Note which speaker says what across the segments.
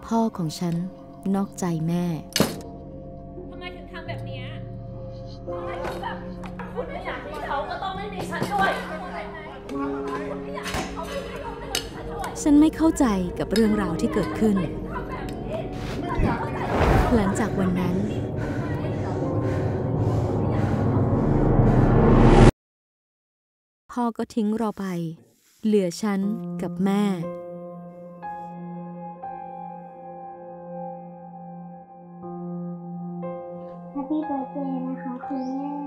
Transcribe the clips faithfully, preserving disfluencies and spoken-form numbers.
Speaker 1: พ่อของฉันนอกใจแม่
Speaker 2: ทำไมถึงทำแบบนี้ทำไมถึงแบบคุณไม่อยากให้เขาก็ต้องไม่มีฉันด้วยคุณไม่อยากให้เขาไม่มีเขาไม่มีฉันด้วย
Speaker 1: ฉันไม่เข้าใจกับเรื่องราวที่เกิดขึ้นหลังจากวันนั้นพ่อก็ทิ้งเราไปเหลือฉันกับแม่
Speaker 3: แฮปปี้เบิร์ธเดย์นะคะคุณแม่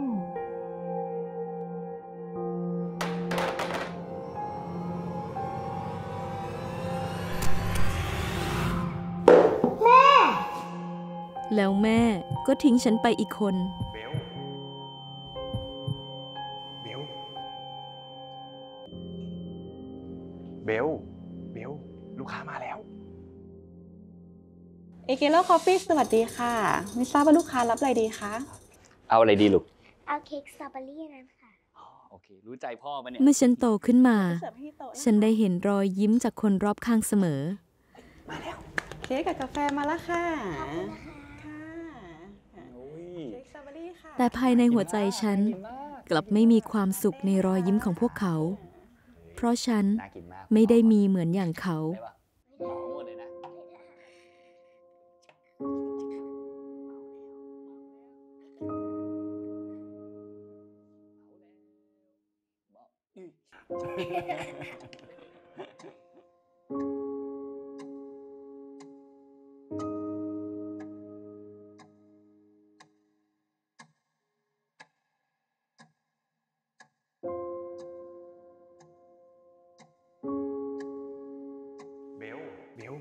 Speaker 3: แม่
Speaker 1: แล้วแม่ก็ทิ้งฉันไปอีกคน
Speaker 4: เบลเบลเบลเบลลูกค้ามาแล้ว
Speaker 5: เอเกโร่คอฟฟี่สวัสดีค่ะไม่ทราบว่าลูกค้ารับอะไรดีคะ
Speaker 6: เอาอะไรดีลูก
Speaker 3: เอาเค้กสตรอเบอรี่นั้นค่ะ
Speaker 6: โอเครู้ใจพ่อปะเนี่ย
Speaker 1: เมื่อฉันโตขึ้นมาฉันได้เห็นรอยยิ้มจากคนรอบข้างเสมอ
Speaker 5: มาแล้วเค้กกับกาแฟมาแล้วค่ะ
Speaker 1: แต่ภายในหัวใจฉันกลับไม่มีความสุขในรอยยิ้มของพวกเขาเพราะฉันไม่ได้มีเหมือนอย่างเขา
Speaker 4: เบลเบล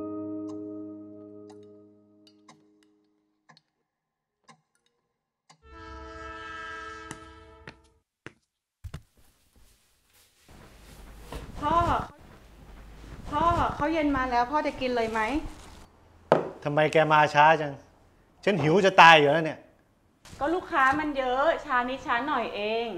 Speaker 5: พ่อพ่อเขาเย็นมาแล้วพ่อจะกินเลยไหม
Speaker 7: ทำไมแกมาช้าจังฉันหิวจะตายอยู่แล้วเนี่ย
Speaker 5: ก็ลูกค้ามันเยอะช้านิดช้าหน่อยเอง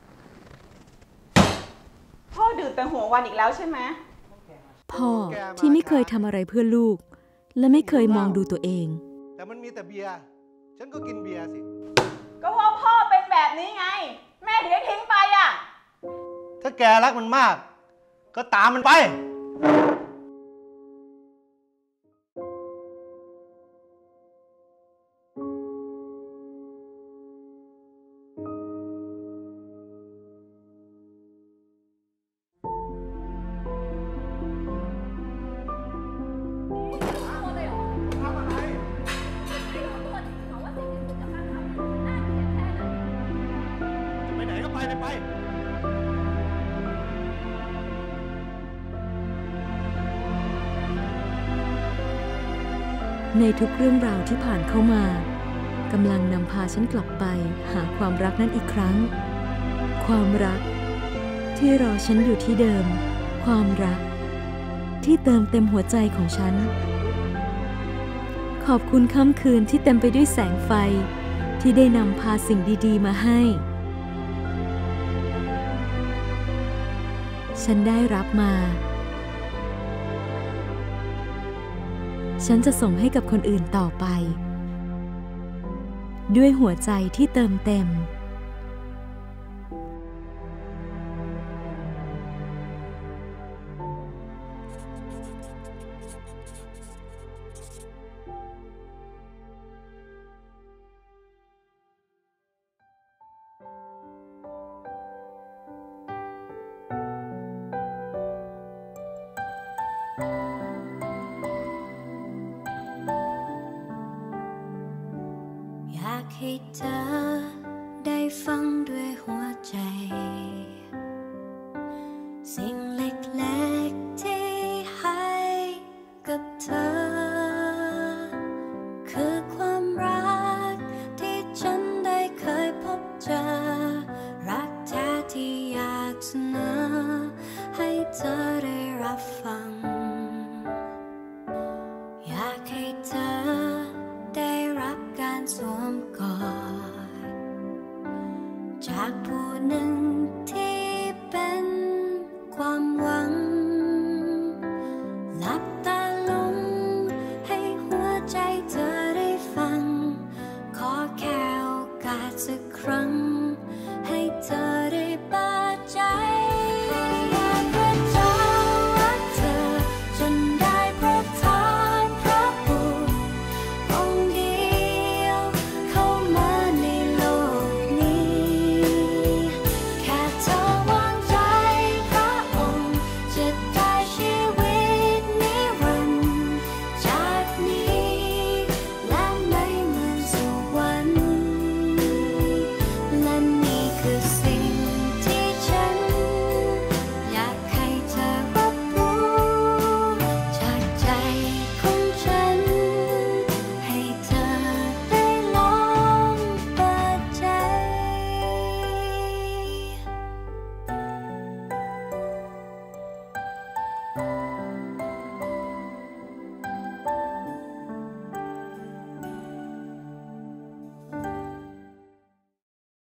Speaker 5: พ่อดื่มแต่หัววันอีกแล้วใช่ไหม
Speaker 1: พ่อที่ไม่เคยทำอะไรเพื่อลูกและไม่เคยมองดูตัวเอง
Speaker 7: แต่มันมีแต่เบียร์ฉันก็กินเบียร์สิ
Speaker 5: ก็เพราะพ่อเป็นแบบนี้ไงแม่ถึงได้ทิ้งไปอ่ะ
Speaker 7: ถ้าแกรักมันมากก็ตามมันไป
Speaker 1: ในทุกเรื่องราวที่ผ่านเข้ามากำลังนำพาฉันกลับไปหาความรักนั้นอีกครั้งความรักที่รอฉันอยู่ที่เดิมความรักที่เติมเต็มหัวใจของฉันขอบคุณค่ำคืนที่เต็มไปด้วยแสงไฟที่ได้นำพาสิ่งดีๆมาให้ฉันได้รับมาฉันจะส่งให้กับคนอื่นต่อไปด้วยหัวใจที่เติมเต็ม
Speaker 8: อยากให้เธอได้ฟังด้วยหัวใจสิ่งเล็กๆที่ให้กับเธอคือความรักที่ฉันได้เคยพบเจอรักแท้ที่อยากเสนอให้เธอได้รับฟัง